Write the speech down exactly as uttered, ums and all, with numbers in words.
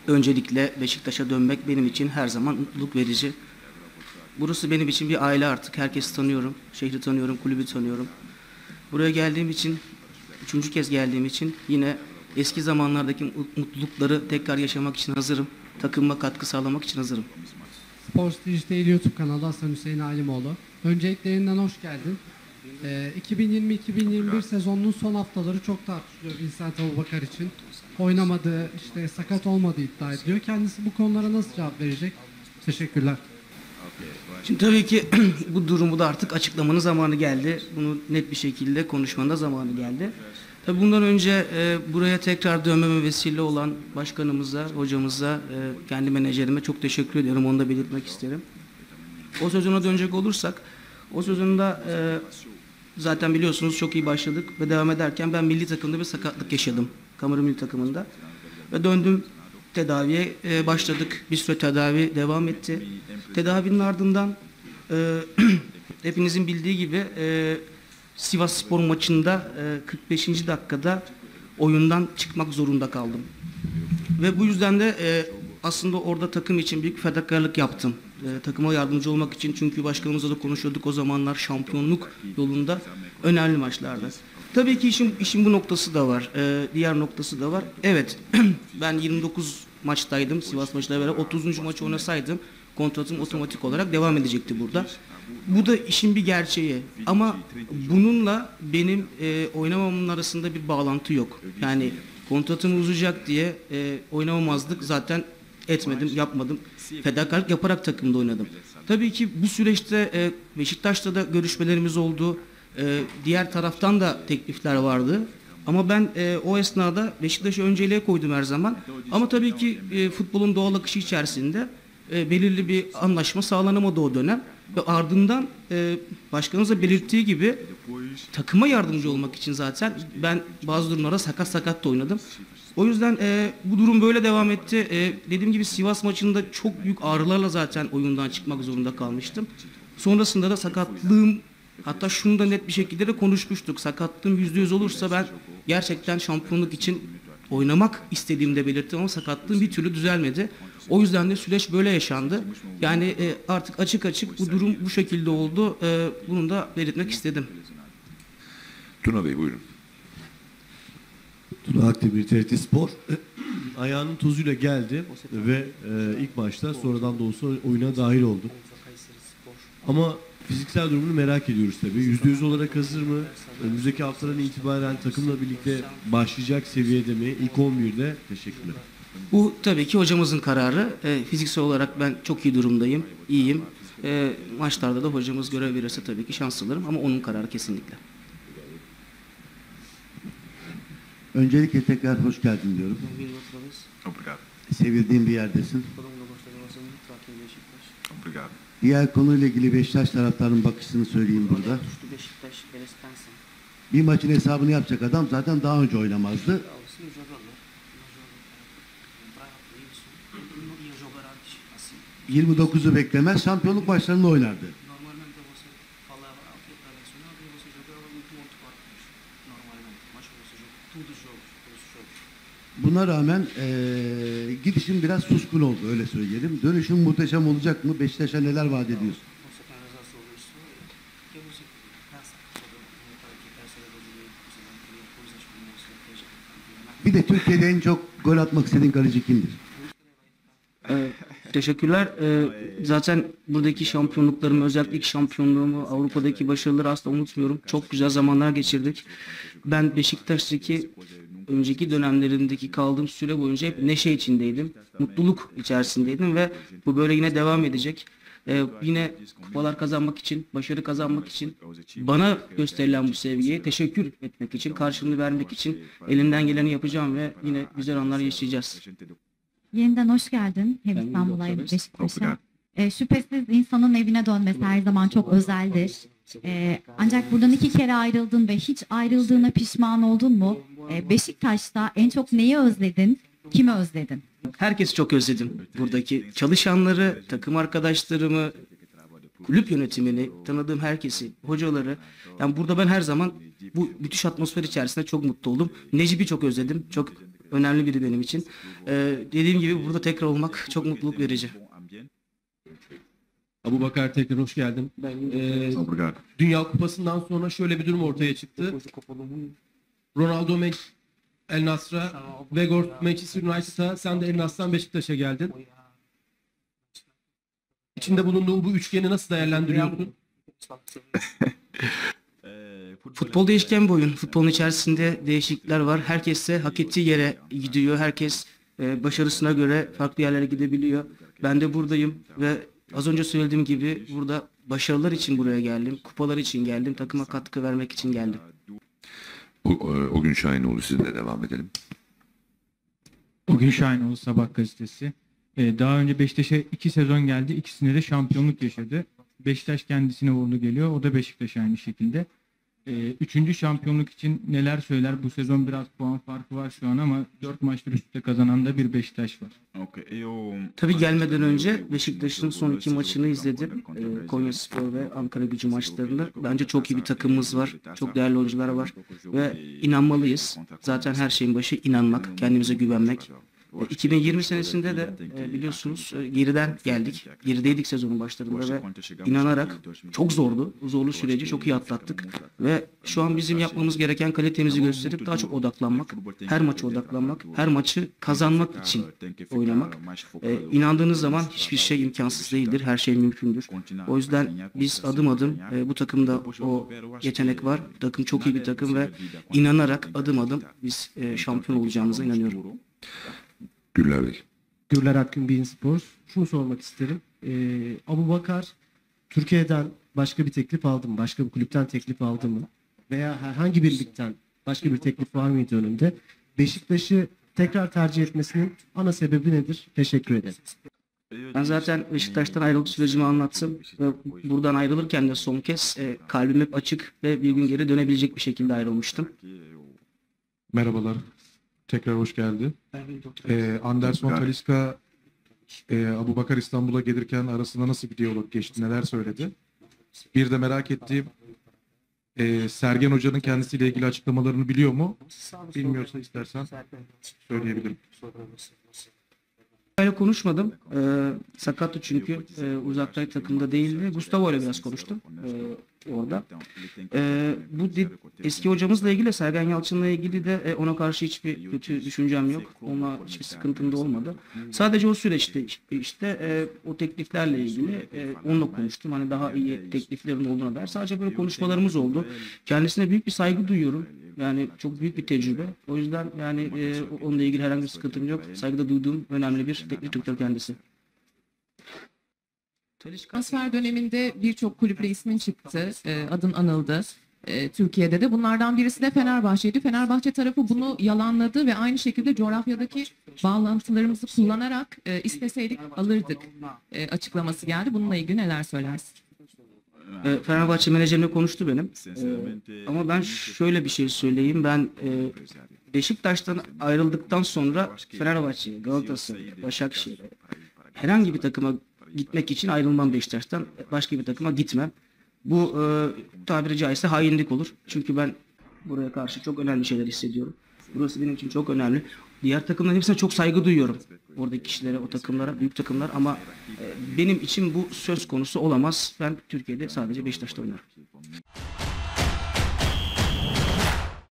Öncelikle Beşiktaş'a dönmek benim için her zaman mutluluk verici. Burası benim için bir aile artık. Herkesi tanıyorum. Şehri tanıyorum, kulübü tanıyorum. Buraya geldiğim için, üçüncü kez geldiğim için yine eski zamanlardaki mutlulukları tekrar yaşamak için hazırım. Takımıma katkı sağlamak için hazırım. Sports Dijital YouTube kanalı Hasan Hüseyin Alimoğlu. Öncelikle yeniden hoş geldin. Ee, iki bin yirmi iki bin yirmi bir sezonunun son haftaları çok tartışılıyor Vincent Aboubakar için. Oynamadığı, işte sakat olmadığı iddia ediliyor. Kendisi bu konulara nasıl cevap verecek? Teşekkürler. Şimdi tabii ki bu durumu da artık açıklamanın zamanı geldi. Bunu net bir şekilde konuşmanın da zamanı geldi. Tabii bundan önce e, buraya tekrar dönmeme vesile olan başkanımıza, hocamıza, e, kendi menajerime çok teşekkür ediyorum. Onu da belirtmek isterim. O sezona dönecek olursak, o sezonda e, zaten biliyorsunuz çok iyi başladık ve devam ederken ben milli takımda bir sakatlık yaşadım. Kamerun milli takımında. Ve döndüm tedaviye e, başladık. Bir süre tedavi devam etti. Tedavinin ardından e, hepinizin bildiği gibi e, Sivasspor maçında e, kırk beşinci dakikada oyundan çıkmak zorunda kaldım. Ve bu yüzden de e, aslında orada takım için büyük bir fedakarlık yaptım. E, takıma yardımcı olmak için, çünkü başkanımızla da konuşuyorduk o zamanlar, şampiyonluk yolunda önemli maçlarda. Tabii ki işin, işin bu noktası da var. E, diğer noktası da var. Evet, ben yirmi dokuz maçtaydım Sivas maçıyla beraber. otuzuncu maçı oynasaydım kontratım otomatik olarak devam edecekti burada. Bu da işin bir gerçeği. Ama bununla benim e, oynamamın arasında bir bağlantı yok. Yani kontratım uzayacak diye e, oynamamazlık zaten etmedim, yapmadım. Fedakarlık yaparak takımda oynadım. Tabii ki bu süreçte e, Beşiktaş'ta da görüşmelerimiz oldu. E, diğer taraftan da teklifler vardı. Ama ben e, o esnada Beşiktaş'ı önceliğe koydum her zaman. Ama tabii ki e, futbolun doğal akışı içerisinde e, belirli bir anlaşma sağlanamadı o dönem. Ve ardından e, başkanımız da belirttiği gibi takıma yardımcı olmak için zaten ben bazı durumlarda sakat sakat da oynadım. O yüzden e, bu durum böyle devam etti. E, dediğim gibi Sivas maçında çok büyük ağrılarla zaten oyundan çıkmak zorunda kalmıştım. Sonrasında da sakatlığım, hatta şunu da net bir şekilde de konuşmuştuk. Sakatlığım yüzde yüz olursa ben gerçekten şampiyonluk için oynamak istediğimde belirttim ama sakatlığım bir türlü düzelmedi. O yüzden de süreç böyle yaşandı. Yani e, artık açık açık bu durum bu şekilde oldu. E, bunu da belirtmek istedim. Tuna Bey buyurun. Tuna Akdemir, T R T Spor. Ayağının tozuyla geldi ve e, ilk maçta sonradan da olsa oyuna dahil oldu. Ama fiziksel durumunu merak ediyoruz tabii. yüzde yüz olarak hazır mı? Önümüzdeki haftadan itibaren takımla birlikte başlayacak seviyede mi? İlk on birde. Teşekkürler. Bu tabii ki hocamızın kararı. E, fiziksel olarak ben çok iyi durumdayım, iyiyim. E, maçlarda da hocamız görev verirse tabii ki şans alırım ama onun kararı kesinlikle. Öncelikle tekrar hoş geldin diyorum. Obrigado. Sevildiğin bir yerdesin. Obrigado. Diğer konuyla ilgili Beşiktaş taraftarının bakışını söyleyeyim burada. Bir maçın hesabını yapacak adam zaten daha önce oynamazdı. yirmi dokuzu beklemez, şampiyonluk maçlarında oynardı. Buna rağmen ee, gidişin biraz suskun oldu, öyle söyleyelim. Dönüşün muhteşem olacak mı? Beşiktaş'a neler vaat ediyorsun? Bir de Türkiye'de en çok gol atmak istediğin kaleci kimdir? Ee, teşekkürler. Ee, zaten buradaki şampiyonluklarımı, özellikle ilk şampiyonluğumu, Avrupa'daki başarıları asla unutmuyorum. Çok güzel zamanlar geçirdik. Ben Beşiktaş'taki önceki dönemlerindeki kaldığım süre boyunca hep neşe içindeydim. Mutluluk içerisindeydim ve bu böyle yine devam edecek. Ee, yine kupalar kazanmak için, başarı kazanmak için, bana gösterilen bu sevgiye teşekkür etmek için, karşılığını vermek için elimden geleni yapacağım ve yine güzel anlar yaşayacağız. Yeniden hoş geldin hem Ben İstanbul'a hem Yunus Beşiktaş'a. E, şüphesiz insanın evine dönmesi her zaman çok özeldir. E, ancak buradan iki kere ayrıldın ve hiç ayrıldığına pişman oldun mu? E, Beşiktaş'ta en çok neyi özledin, kimi özledin? Herkesi çok özledim. Buradaki çalışanları, takım arkadaşlarımı, kulüp yönetimini, tanıdığım herkesi, hocaları. Yani burada ben her zaman bu müthiş atmosfer içerisinde çok mutlu oldum. Necip'i çok özledim. Çok önemli biri benim için. E, dediğim gibi burada tekrar olmak çok mutluluk verici. Abubakar tekrar hoş geldin. Ee, Obrigado. Dünya Kupası'ndan sonra şöyle bir durum ortaya çıktı. Ronaldo Me- El Nasr'a, Weghorst Manchester United'a, sen de El Nasr'tan Beşiktaş'a geldin. İçinde bulunduğu bu üçgeni nasıl değerlendiriyorsun? Futbol değişken bir oyun. Futbolun içerisinde değişiklikler var. Herkes de hak ettiği yere gidiyor. Herkes e, başarısına göre farklı yerlere gidebiliyor. Ben de buradayım ve az önce söylediğim gibi burada başarılar için buraya geldim. Kupalar için geldim. Takıma katkı vermek için geldim. O, o gün Şahinoğlu sizinle devam edelim. O gün Şahinoğlu Sabah gazetesi. Ee, daha önce Beşiktaş'a iki sezon geldi. İkisinde de şampiyonluk yaşadı. Beşiktaş kendisine uğurlu geliyor. O da Beşiktaş aynı şekilde. Ee, üçüncü şampiyonluk için neler söyler? Bu sezon biraz puan farkı var şu an ama dört maçtır üst üste kazanan da bir Beşiktaş var. Tabii gelmeden önce Beşiktaş'ın son iki maçını izledim. Ee, Konyaspor ve Ankaragücü maçlarında. Bence çok iyi bir takımımız var. Çok değerli oyuncular var. Ve inanmalıyız. Zaten her şeyin başı inanmak, kendimize güvenmek. E, iki bin yirmi senesinde de e, biliyorsunuz e, geriden geldik. Gerideydik sezonun başlarında ve inanarak çok zordu. Bu zorlu süreci çok iyi atlattık. Ve şu an bizim yapmamız gereken kalitemizi gösterip daha çok odaklanmak. Her maça odaklanmak. Her maçı kazanmak için oynamak. E, inandığınız zaman hiçbir şey imkansız değildir. Her şey mümkündür. O yüzden biz adım adım e, bu takımda o yetenek var. Takım çok iyi bir takım ve inanarak adım adım biz e, şampiyon olacağımıza inanıyorum. Güller Bey. Gürler Akgün Bein Spor. Şunu sormak isterim. Ee, Abubakar Türkiye'den başka bir teklif aldı mı? Başka bir kulüpten teklif aldı mı? Veya herhangi bir ligden başka bir teklif var mıydı önünde? Beşiktaş'ı tekrar tercih etmesinin ana sebebi nedir? Teşekkür ederim. Ben zaten Beşiktaş'tan ayrılık sürecimi anlattım ve buradan ayrılırken de son kez e, kalbim hep açık ve bir gün geri dönebilecek bir şekilde ayrılmıştım. Merhabalar. Tekrar hoş geldi. Ee, Anderson Talisca e, Abubakar İstanbul'a gelirken arasında nasıl bir diyalog geçti, neler söyledi? Bir de merak ettiğim e, Sergen Hoca'nın kendisiyle ilgili açıklamalarını biliyor mu? Bilmiyorsa istersen söyleyebilirim. Öyle konuşmadım. Ee, sakattı çünkü e, uzaktay takımda değildi. Gustavo ile biraz konuştum e, orada. E, bu di- eski hocamızla ilgili, Sergen Yalçın'la ilgili de e, ona karşı hiçbir kötü düşüncem yok. Onunla hiçbir sıkıntım da olmadı. Sadece o süreçte işte e, o tekliflerle ilgili e, onunla konuştum. Hani daha iyi tekliflerin olduğuna dair. Sadece böyle konuşmalarımız oldu. Kendisine büyük bir saygı duyuyorum. Yani çok büyük bir tecrübe. O yüzden yani e, onunla ilgili herhangi bir sıkıntım yok. Saygıda duyduğum önemli bir teknik direktör kendisi. Transfer döneminde birçok kulüple ismin çıktı, e, adın anıldı. E, Türkiye'de de bunlardan birisi de Fenerbahçe'ydi. Fenerbahçe tarafı bunu yalanladı ve aynı şekilde coğrafyadaki bağlantılarımızı kullanarak e, isteseydik alırdık e, açıklaması geldi. Bununla ilgili neler söylersin? E, Fenerbahçe menajerimle konuştu benim. E, ama ben şöyle bir şey söyleyeyim. Ben e, Beşiktaş'tan ayrıldıktan sonra Fenerbahçe'ye, Galatasaray'a, Başakşehir'e herhangi bir takıma gitmek için ayrılmam Beşiktaş'tan. Başka bir takıma gitmem. Bu e, tabiri caizse hainlik olur. Çünkü ben buraya karşı çok önemli şeyler hissediyorum. Burası benim için çok önemli. Diğer takımların hepsine çok saygı duyuyorum. Oradaki kişilere, o takımlara, büyük takımlar ama e, benim için bu söz konusu olamaz. Ben Türkiye'de sadece Beşiktaş'ta oynarım.